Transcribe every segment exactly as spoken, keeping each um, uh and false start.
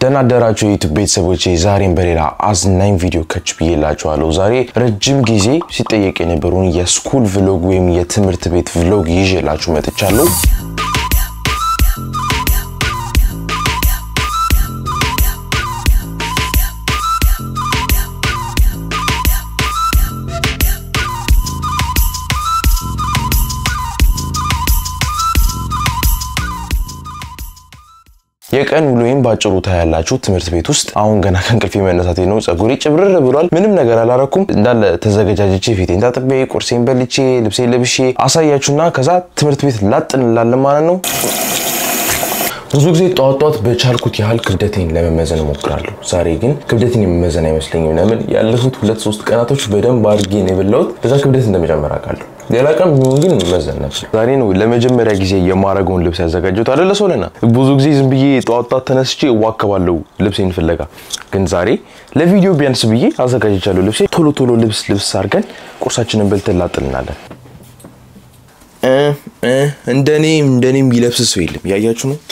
ደህና አደራችሁ ዩቲዩብ ቤተሰቦቼ ዛሬም በሌላ አዝናኝ ቪዲዮ ከች ብዬላችኋለሁ ዛሬ ረጅም ጊዜ ሲጠየቅ የነበረውን የስኩል ቭሎግ ወይም የትምህርት ቤት ቭሎግ ይዤላችሁ መጥቻለሁ የቀን ውሎዬን ባጭሩ ታያላችሁ ትምህርት ቤት ውስጥ አሁን ገና ከንቅልፌ መነሳቴ ነው ጸጉሬ ጭብርር ብሏል ምንም ነገር አላረኩም እንዳለ ተዘጋጃጅቼ ፊቴን ታጥቤ ቁርሴን በልቼ ልብሴን ለብሼ አሳያችሁና ከዛ ትምህርት ቤት ላጥንላለን ማለት ነው ብዙ ጊዜ ጧት ጧት በቻልኩት ያህል ክብደቴን ለመመዘን ሞክራለሁ ዛሬ ግን ክብደቴን የመመዘን አይመስለኝም ለምን ያለፉት ሁለት ሶስት ቀናቶች በደንብ አድርጌ ነው የበላሁት በዛ ክብደት እንደመጨመር አውቃለሁ ሌላ ቀን ቢሆን ግን መመዘን ነበር ዛሬ ነው ለመጀመሪያ ጊዜ የማረገውን ልብስ ያዘጋጀሁት አይደለ ሶለና ብዙ ጊዜ ዝም ብዬ ጧት ጧት ተነስቼ ዋከባለሁ ልብሴን ፍለጋ ግን ዛሬ ለቪዲዮ ቢያንስ ብዬ አዘጋጅቻለሁ ልብሴ ቶሎ ቶሎ ልብስ ልብስ አድርገን ቁርሳችንን በልተን ላጥልናለን እ እ እንደኔ እንደኔም ይለብስ ሰው የለም ያያችሁ ነው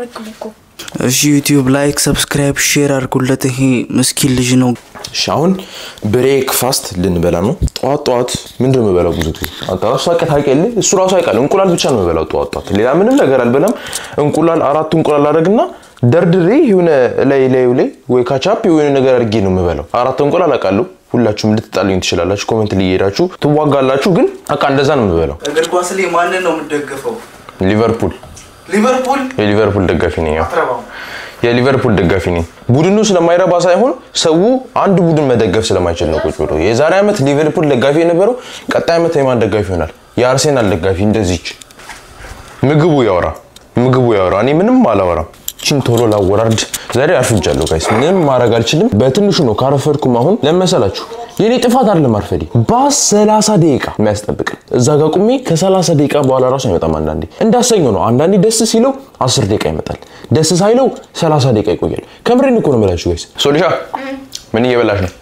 እሺ ዩቲዩብ ላይክ ሰብስክራይብ ሼር አድርጉለት ይሄ ምስኪን ልጅ ነው ሻውን ብሬክ ፋስት ልንበላ ነው ጧት ጧት ምንድነው የምበላው ብዙ ጊዜ አንተ ራሱ አቀታቀለ እሱ ራሱ አይቃል እንቁላል ብቻ ነው የምበላው ጧት ጧት ሌላ ምንም ነገር አልበላም እንቁላል አራት እንቁላል አደረግና ደርድሬ የሆነ ላይ ላይ ላይ ወይ ካቻፕ የሆነ ነገር አድርጌ ነው የምበላው አራት እንቁላል አቃሉ ሁላችሁም ልትጣሉኝ ትችላላችሁ ኮሜንት ላይ ሄዳችሁ ትዋጋላችሁ ግን አቃ እንደዛ ነው የምበላው እግር ኳስ ላይ ማን ነው የምትደግፈው ሊቨርፑል ሊቨርፑል የሊቨርፑል ደጋፊ ነኝ የሊቨርፑል ደጋፊ ነኝ ቡድኑ ስለማይረባ ሳይሆን ሰው አንድ ቡድን መደገፍ ስለማይችል ነው ቁጭ ብሎ የዛሬ አመት ሊቨርፑል ደጋፊ የነበረው ቀጣይ አመት የማን ደጋፊ ይሆናል የአርሴናል ደጋፊ እንደዚህች ምግቡ ያወራ ምግቡ ያወራ እኔ ምንም አላወራም ቺን ቶሎ ላወራርድ ዛሬ አርፍጃለሁ ጋይስ ምንም ማድረግ አልችልም በትንሹ ነው ካረፈርኩም አሁን ለመሰላችሁ የኔ ጥፋት አይደለም አርፈዲ ባስ ሰላሳ ደቂቃ የሚያስጠብቅ እዛ ጋር ቁሜ ከ30 ደቂቃ በኋላ ራሱ አይመጣም አንዳንዴ እንዳሰኘው ነው አንዳንዴ ደስ ሲለው አስር ደቂቃ ይመጣል ደስ ሳይለው ሰላሳ ደቂቃ ይቆያል ከምሬን እኮ ነው የምላችሁ ጋይስ ሶሊሻ ምን እየበላሽ ነው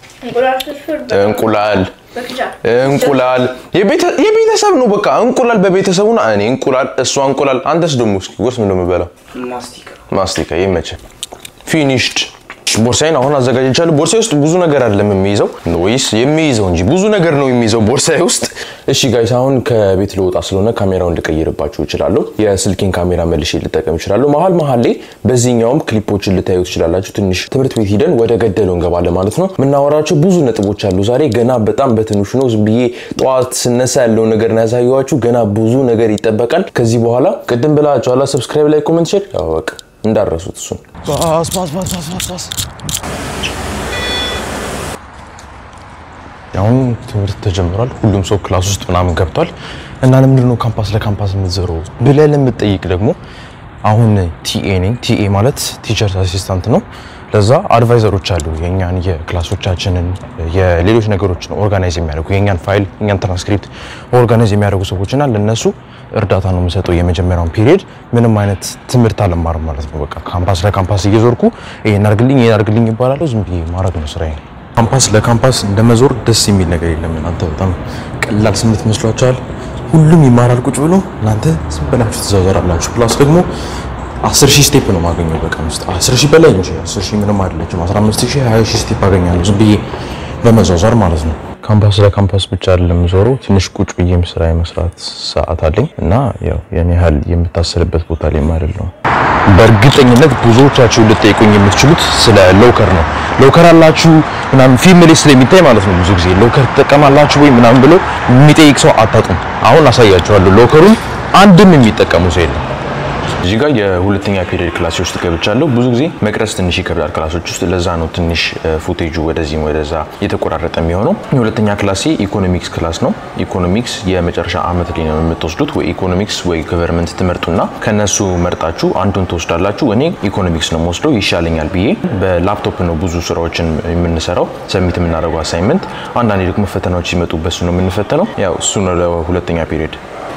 እንቁላል እንቁላል የቤተ የቤተሰብ ነው በቃ እንቁላል በቤተሰቡ ነው እኔ እንቁላል እሷ እንቁላል አንተስ ደሞ እስኪ ወርስ ምን ነው የምበላው ማስቲካ ማስቲካ ይመቸ ፊኒሽድ ቦርሳዬን አሁን አዘጋጅቻለሁ ቦርሳዬ ውስጥ ብዙ ነገር አይደለም የሚይዘው ወይስ የሚይዘው እንጂ ብዙ ነገር ነው የሚይዘው ቦርሳዬ ውስጥ እሺ ጋይስ አሁን ከቤት ልወጣ ስለሆነ ካሜራውን ልቀይርባችሁ እችላለሁ የስልኬን ካሜራ መልሼ ልጠቀም እችላለሁ መሃል መሃል ላይ በዚህኛውም ክሊፖችን ልታዩ ትችላላችሁ ትንሽ ትምህርት ቤት ሄደን ወደ ገደለው እንገባለን ማለት ነው ምናወራቸው ብዙ ነጥቦች አሉ ዛሬ ገና በጣም በትንሹ ነው ዝም ብዬ ጧት ስነሳ ያለው ነገር ነው ያሳየዋችሁ ገና ብዙ ነገር ይጠበቃል ከዚህ በኋላ ቅድም ብላችሁ አላ ሰብስክራይብ ላይ ኮሜንት ሼር ያው በቃ እንዳረሱት እሱ ባስ ባስ ባስ ባስ ባስ ያው ትምህርት ተጀምሯል ሁሉም ሰው ክላስ ውስጥ ምናምን ገብቷል እና ለምንድን ነው ካምፓስ ለካምፓስ የምትዘረው ብለህ ለምትጠይቅ ደግሞ አሁን ቲኤ ነኝ ቲኤ ማለት ቲቸርስ አሲስታንት ነው ለዛ አድቫይዘሮች አሉ የኛን የክላሶቻችንን የሌሎች ነገሮችን ኦርጋናይዝ የሚያደርጉ የኛን ፋይል የኛን ትራንስክሪፕት ኦርጋናይዝ የሚያደርጉ ሰዎችና ለነሱ እርዳታ ነው የምሰጠው የመጀመሪያውን ፒሪየድ ምንም አይነት ትምህርት አለማርም ማለት ነው በቃ ካምፓስ ለካምፓስ እየዞርኩ ይሄን አርግልኝ ይሄን አርግልኝ ይባላል ዝም ብዬ ማረግ ነው ስራዬ ካምፓስ ለካምፓስ እንደመዞር ደስ የሚል ነገር የለም እናንተ በጣም ቀላል ስሜት መስሏችኋል ሁሉም ይማራል ቁጭ ብሎ እናንተ ዝም ብላችሁ ተዛዛራላችሁ ፕላስ ደግሞ አስር ሺህ ስቴፕ ነው ማገኘው በቃ ውስጥ አስር ሺህ በላይ ነው አስር ሺህ ምንም አይደለም አስራ አምስት ሺህ ሃያ ሺህ ስቴፕ አገኛለሁ ዝም ብዬ በመዛዛር ማለት ነው ካምፓስ ለካምፓስ ብቻ አይደለም ዞሮ ትንሽ ቁጭ ብዬም ስራ የመስራት ሰዓት አለኝ እና ያው የኔ ሀል የምታሰልበት ቦታ ላይ ማለት ነው በእርግጠኝነት ብዙዎቻችሁ ልትጠይቁኝ የምትችሉት ስለ ሎከር ነው ሎከር አላችሁ ምናምን ፊልም ላይ ስለሚታይ ማለት ነው ብዙ ጊዜ ሎከር ተጠቀማላችሁ ወይ ምናምን ብሎ የሚጠይቅ ሰው አጣጡም አሁን አሳያችኋለሁ ሎከሩን አንድም የሚጠቀሙ ሰው የለም እዚህ ጋር የሁለተኛ ፒሪየድ ክላስ ውስጥ ገብቻለሁ ብዙ ጊዜ መቅረጽ ትንሽ ይከብዳል ክላሶች ውስጥ ለዛ ነው ትንሽ ፉቴጁ ወደዚህ ወደዛ የተቆራረጠ የሚሆነው የሁለተኛ ክላስ ኢኮኖሚክስ ክላስ ነው ኢኮኖሚክስ የመጨረሻ አመት ላይ ነው የምትወስዱት ወይ ኢኮኖሚክስ ወይ ገቨርንመንት ትመርጡና ከነሱ መርጣችሁ አንዱን ተወስዳላችሁ እኔ ኢኮኖሚክስ ነው ወስደው ይሻለኛል ብዬ በላፕቶፕ ነው ብዙ ስራዎችን የምንሰራው ሰሚት የምናደርገው አሳይመንት አንዳንዴ ደግሞ ፈተናዎች ሲመጡበት ነው የምንፈተነው ያው እሱ ነው ለሁለተኛ ፒሪየድ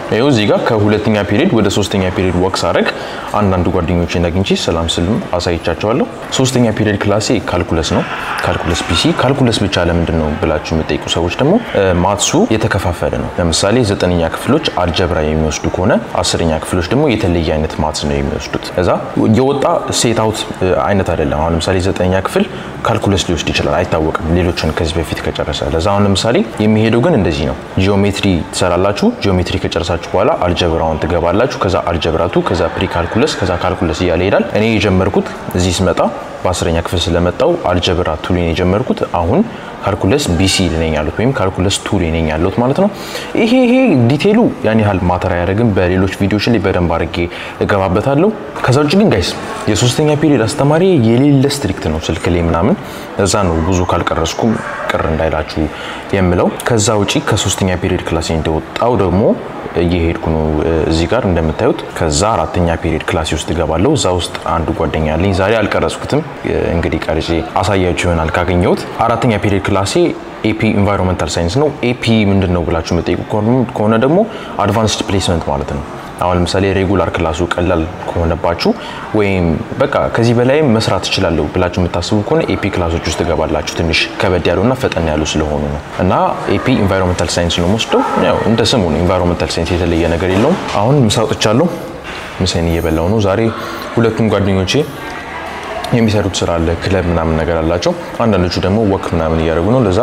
ይኸው እዚህ ጋር ከሁለተኛ ፒሪድ ወደ ሶስተኛ ፒሪድ ወክስ አረግ አንዳንድ ጓደኞቼን አግኝቼ ሰላም ስልም አሳይቻቸዋለሁ። ሶስተኛ ፒሪድ ክላሴ ካልኩለስ ነው። ካልኩለስ ፒሲ ካልኩለስ ብቻ ለምንድን ነው ብላችሁ የምትጠይቁ ሰዎች ደግሞ ማትሱ የተከፋፈለ ነው። ለምሳሌ ዘጠነኛ ክፍሎች አልጀብራ የሚወስዱ ከሆነ አስረኛ ክፍሎች ደግሞ የተለየ አይነት ማትስ ነው የሚወስዱት። እዛ የወጣ ሴት አውት አይነት አይደለም። አሁን ለምሳሌ ዘጠነኛ ክፍል ካልኩለስ ሊወስድ ይችላል አይታወቅም፣ ሌሎችን ከዚህ በፊት ከጨረሰ። ለዛ አሁን ለምሳሌ የሚሄደው ግን እንደዚህ ነው። ጂኦሜትሪ ትሰራላችሁ። ጂኦሜትሪ ከጨረሳችሁ በኋላ አልጀብራውን ትገባላችሁ። ከዛ አልጀብራቱ ከዛ ፕሪ ካልኩለስ ከዛ ካልኩለስ እያለ ይሄዳል። እኔ የጀመርኩት እዚህ ስመጣ በአስረኛ ክፍል ስለመጣው አልጀብራ ቱ ላይ የጀመርኩት አሁን ካልኩለስ ቢሲ ላይ ያሉት ወይም ካልኩለስ ቱ ላይ ያሉት ማለት ነው። ይሄ ይሄ ዲቴሉ ያን ያህል ማተር አያደርግም። በሌሎች ቪዲዮዎች ላይ በደንብ አድርጌ እገባበታለሁ። ከዛ ውጭ ግን ጋይስ የሶስተኛ ፒሪድ አስተማሪ የሌለ ስትሪክት ነው ስልክ ላይ ምናምን። እዛ ነው ብዙ ካልቀረስኩም ቅር እንዳይላችሁ የምለው። ከዛ ውጪ ከሶስተኛ ፒሪድ ክላስ እንደወጣው ደግሞ እየሄድኩ ነው እዚህ ጋር እንደምታዩት። ከዛ አራተኛ ፒሪድ ክላስ ውስጥ ገባለሁ። እዛ ውስጥ አንዱ ጓደኛ አለኝ። ዛሬ አልቀረስኩትም፣ እንግዲህ ቀርጬ አሳያችሁ ይሆናል ካገኘሁት። አራተኛ ፒሪድ ክላሴ ኤፒ ኢንቫይሮንመንታል ሳይንስ ነው። ኤፒ ምንድነው ብላችሁ የምትጠይቁ ከሆነ ደግሞ አድቫንስድ ፕሌስመንት ማለት ነው። አሁን ለምሳሌ ሬጉላር ክላሱ ቀላል ከሆነባችሁ ወይም በቃ ከዚህ በላይ መስራት ይችላልው ብላችሁ የምታስቡ ከሆነ ኤፒ ክላሶች ውስጥ ገባላችሁ። ትንሽ ከበድ ያሉና ፈጠን ያሉ ስለሆኑ ነው። እና ኤፒ ኢንቫይሮንመንታል ሳይንስ ነው ወስደው ያው እንደ ስሙ ነው ኢንቫይሮንመንታል ሳይንስ የተለየ ነገር የለውም። አሁን ምሳ ወጥቻለሁ። ምሳዬን እየበላው ነው። ዛሬ ሁለቱም ጓደኞቼ የሚሰሩት ስራ አለ፣ ክለብ ምናምን ነገር አላቸው። አንዳንዶቹ ደግሞ ወክ ምናምን እያደረጉ ነው። ለዛ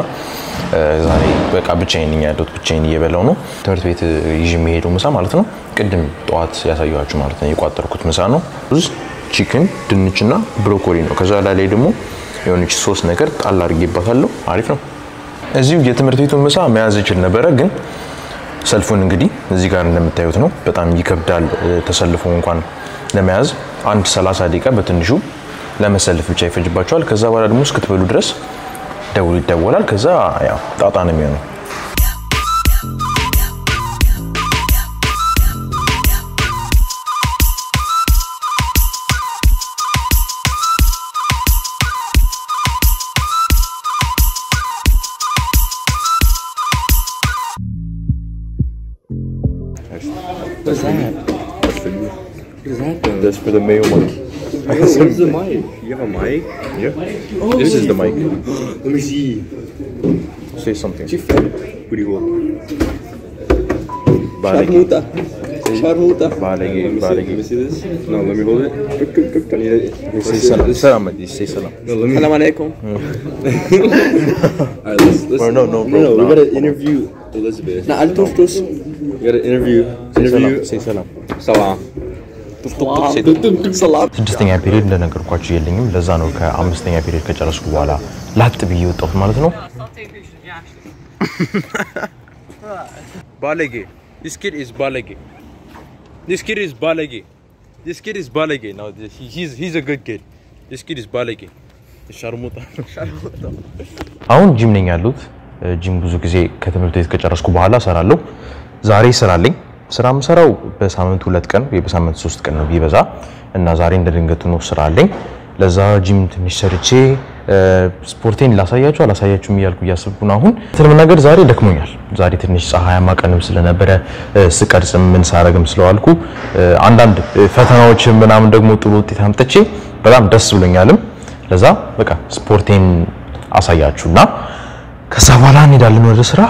ዛሬ በቃ ብቻዬን ነኝ ያለሁት፣ ብቻዬን እየበላው ነው። ትምህርት ቤት ይዤ የሚሄደው ምሳ ማለት ነው ቅድም ጠዋት ያሳየኋችሁ ማለት ነው የቋጠርኩት ምሳ ነው። ሩዝ፣ ቺክን፣ ድንችና ብሮኮሊ ነው። ከዛ ላይ ደግሞ የሆነች ሶስ ነገር ጣል አድርጌባታለሁ። አሪፍ ነው። እዚሁ የትምህርት ቤቱን ምሳ መያዝ ይችል ነበረ፣ ግን ሰልፉን እንግዲህ እዚህ ጋር እንደምታዩት ነው። በጣም ይከብዳል ተሰልፎ እንኳን ለመያዝ። አንድ ሰላሳ ደቂቃ በትንሹ ለመሰለፍ ብቻ ይፈጅባቸዋል። ከዛ በኋላ ደግሞ እስክትበሉ ድረስ ደውል ይደወላል። ከዛ ያው ጣጣ ነው የሚሆነው። What's that? That's for you. What is that though? That's for the male monkey. Where's the mic? You have a mic? Yeah. Oh, This is the mic. Let me see. Say something. Kuriwo. Balegi. Sharmuta. Sharmuta. Balegi. Let me see, Balegi. let me see this. No, let me hold it. I need it. Say salam. Salam. Say salam. No, let me. Salam alaikum. Alright, let's, let's. Or no, no, bro. No, no, we no. gotta interview Elizabeth. Nah, I'll touch this. We gotta interview. Interview. Say salam. Salam. ስድስተኛ ፒሪድ እንደነገርኳችሁ የለኝም። ለዛ ነው ከአምስተኛ ፒሪድ ከጨረስኩ በኋላ ላጥ ብዬ ወጣሁት ማለት ነው። ባለጌ This kid is ባለጌ This kid is ባለጌ This kid is ባለጌ Now he's he's a good kid. This kid is ባለጌ ሻርሙጣ አሁን ጂም ነኝ ያሉት። ጂም ብዙ ጊዜ ከትምህርት ቤት ከጨረስኩ በኋላ ሰራለሁ። ዛሬ ሰራለኝ። ስራም ሰራው በሳምንት ሁለት ቀን ወይ በሳምንት ሶስት ቀን ነው ቢበዛ እና ዛሬ እንደድንገቱ ነው ስራ አለኝ። ለዛ ጂም ትንሽ ሰርቼ ስፖርቴን ላሳያችሁ አላሳያችሁም እያልኩ እያሰብኩ ነው። አሁን ትልም ነገር ዛሬ ደክሞኛል። ዛሬ ትንሽ ፀሐያማ ቀንም ስለነበረ ስቀርጽም ምን ሳረግም ስለዋልኩ አንዳንድ ፈተናዎች ምናምን ደግሞ ጥሩ ውጤት አምጥቼ በጣም ደስ ብሎኛልም። ለዛ በቃ ስፖርቴን አሳያችሁና ከዛ በኋላ እንሄዳለን ወደ ስራ።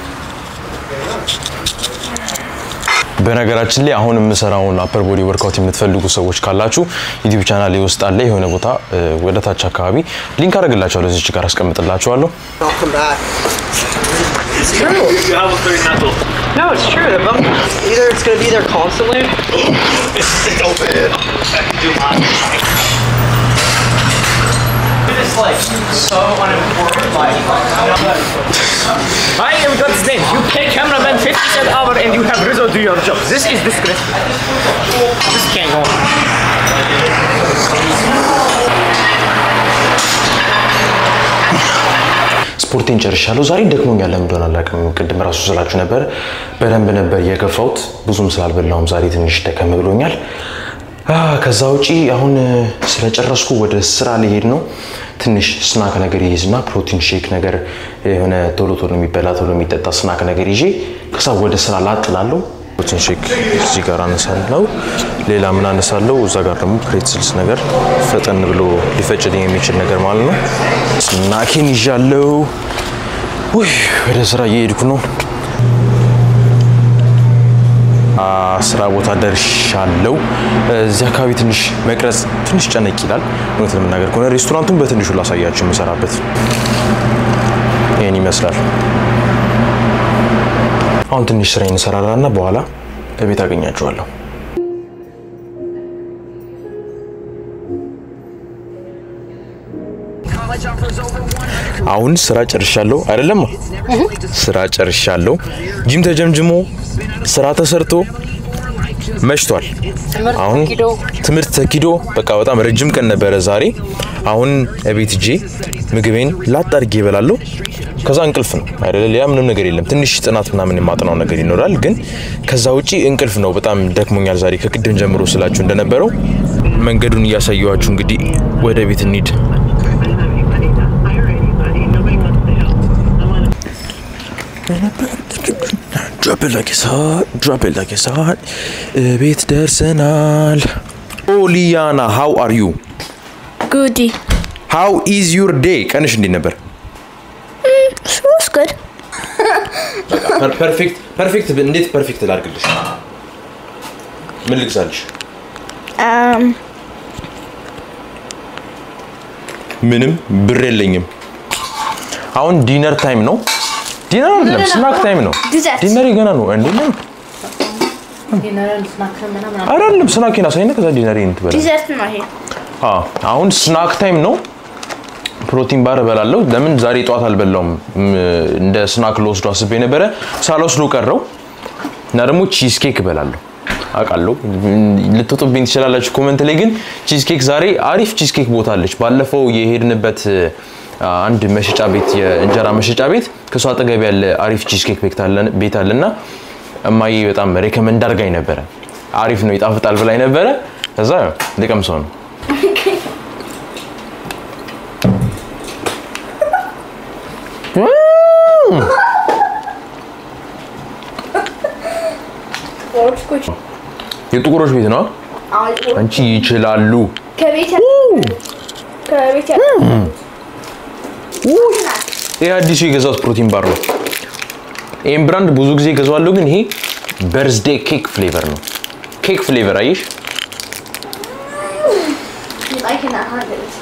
በነገራችን ላይ አሁን የምሰራውን አፐር ቦዲ ወርክአውት የምትፈልጉ ሰዎች ካላችሁ ዩቲዩብ ቻናል ላይ ውስጥ አለ የሆነ ቦታ ወደ ታች አካባቢ ሊንክ አደርግላችኋለሁ እዚህ ጋር አስቀምጥላችኋለሁ። It's true. You have a third knuckle. No, it's true. Either it's going to be there constantly. It's so bad. I can do mine. It's like so unimportant. Like, I am God's name. You pay cameraman fifty cents an hour and you have Rizzo do your job. This is disgraceful. This can't go on. ስፖርቴን ጨርሻለሁ። ዛሬ ደክሞኛል ለምን እንደሆነ አላውቅም። ቅድም ራሱ ስላችሁ ነበር በደንብ ነበር የገፋሁት። ብዙም ስላልበላሁም ዛሬ ትንሽ ደከም ብሎኛል። ከዛ ውጪ አሁን ስለጨረስኩ ወደ ስራ ልሄድ ነው። ትንሽ ስናክ ነገር ይይዝና ፕሮቲን ሼክ ነገር የሆነ ቶሎ ቶሎ የሚበላ ቶሎ የሚጠጣ ስናክ ነገር ይዤ ከዛ ወደ ስራ ላጥላለሁ። ፕሮቲን ሼክ እዚህ ጋር አነሳለሁ ሌላ ምን አነሳለሁ እዛ ጋር ደግሞ ፕሬትስልስ ነገር ፈጠን ብሎ ሊፈጭልኝ የሚችል ነገር ማለት ነው ስናኬን ይዣለሁ ወይ ወደ ስራ እየሄድኩ ነው ስራ ቦታ ደርሻለሁ እዚህ አካባቢ ትንሽ መቅረጽ ትንሽ ጨነቅ ይላል ነው ለምናገር ከሆነ ሬስቶራንቱን በትንሹ ላሳያችሁ መሰራበት ይሄን ይመስላል አሁን ትንሽ ስራ እንሰራራና በኋላ ከቤት አገኛችኋለሁ አሁን ስራ ጨርሻለሁ አይደለም ስራ ጨርሻለሁ ጂም ተጀምጅሞ ስራ ተሰርቶ መሽቷል አሁን ትምርት ተኪዶ በቃ በጣም ረጅም ቀን ነበር ዛሬ አሁን እቤት ጂ ምግቤን ላጣርጌ ይበላለሁ ከዛ እንቅልፍ ነው አይደለ ያ ምንም ነገር የለም ትንሽ ጥናትና ምን ማጥናው ነገር ይኖራል ግን ከዛ ውጪ እንቅልፍ ነው በጣም ደክሞኛል ዛሬ ከቅድም ጀምሮ ስላችሁ እንደነበረው መንገዱን ያሳየዋችሁ እንግዲህ ወደ ቤት እንሂድ Drop it like it's hot, drop it like it's hot. ቤት ደርሰናል. Oh Liana, how are you? Goody. How is your day? ቀንሽ እንዴት ነበር? Mm, it was good. perfect, perfect እንዴት perfect ላድርግልሽ? ምን ልግዛልሽ? Um ምንም ብር የለኝም. አሁን ዲነር ታይም ነው. ዲነር አይደለም ስናክ ታይም ነው ዲነር ገና ነው እንዴ ነው ዲነር ስናክ ምናምን አይደለም ስናክ ይናሳይነ ከዛ ዲነር እንትበላ ዲዘርት ነው ይሄ አዎ አሁን ስናክ ታይም ነው ፕሮቲን ባር በላለው ለምን ዛሬ ጧት አልበላውም እንደ ስናክ ልወስዶ አስቤ ነበር ሳልወስዶ ቀረው እና ደግሞ ቺዝ ኬክ በላለው አቃለው ልትወጡብኝ ትችላላችሁ ኮሜንት ላይ ግን ቺዝ ኬክ ዛሬ አሪፍ ቺዝ ኬክ ቦታ አለች ባለፈው የሄድንበት አንድ መሸጫ ቤት የእንጀራ መሸጫ ቤት ከሷ አጠገብ ያለ አሪፍ ቺዝ ኬክ ቤት አለ ቤት አለና እማዬ በጣም ሪከመንድ አድርጋኝ ነበር አሪፍ ነው ይጣፍጣል ብላኝ ነበር ከዛ ለቀምሰው ነው የጥቁሮች ቤት ነው አንቺ ይችላሉ ከቤት ከቤት ይሄ አዲስ የገዛው ፕሮቲን ባር ነው ይሄን ብራንድ ብዙ ጊዜ ገዛዋለሁ ግን ይሄ በርዝዴይ ኬክ ፍሌቨር ነው ኬክ ፍሌቨር አይሽ I cannot have it.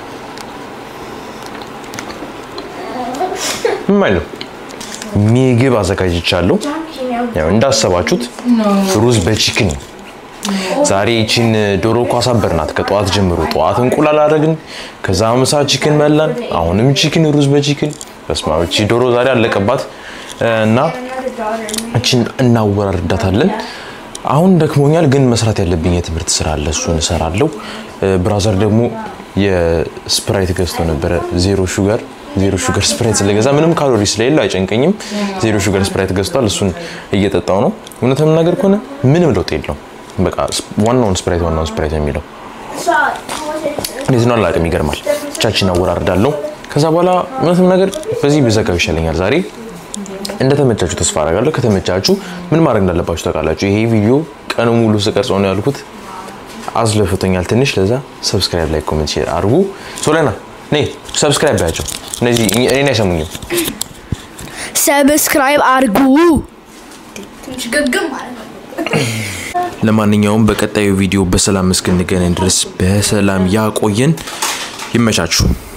ማይሉ ምግብ አዘጋጅቻለሁ ያው እንዳሰባችሁት ሩዝ በቺክን ዛሬ እቺን ዶሮ ኳሳበርናት ከጧት ጀምሮ ጧት እንቁላል አደረግን ከዛ ምሳ ቺክን በላን አሁንም ቺክን ሩዝ በቺክን በስማው እቺ ዶሮ ዛሬ አለቀባት እና እቺን እናወራርዳታለን አሁን ደክሞኛል ግን መስራት ያለብኝ የትምህርት ስራ አለ እሱን እሰራለሁ ብራዘር ደግሞ የስፕራይት ገዝቶ ነበር ዜሮ ሹገር ዜሮ ሹገር ስፕራይት ስለገዛ ምንም ካሎሪ ስለሌለው አይጨንቀኝም ዜሮ ሹገር ስፕራይት ገዝቷል እሱን እየጠጣው ነው እውነትም ነገር ከሆነ ምንም ለውጥ የለውም በቃ ዋናውን ስፕራይት ዋናውን ስፕራይት የሚለው ለዚህ ነው አላቀም ይገርማል ቻችን አወራርዳለሁ ከዛ በኋላ ምንም ነገር በዚህ በዘጋው ይሻለኛል ዛሬ እንደተመቻችሁ ተስፋ አደርጋለሁ ከተመቻችሁ ምን ማድረግ እንዳለባችሁ ታውቃላችሁ ይሄ ቪዲዮ ቀኑ ሙሉ ስቀርጸው ነው ያልኩት አዝለፈተኛል ትንሽ ለዛ ሰብስክራይብ ላይ ኮሜንት ሼር አድርጉ ሶለና ነይ ሰብስክራይብ ያቸው እነዚህ እኔን አይሰሙኝም ሰብስክራይብ አድርጉ ትንሽ ገግም ማለት ነው ለማንኛውም በቀጣዩ ቪዲዮ በሰላም እስክንገናኝ ድረስ በሰላም ያቆየን ይመቻችሁ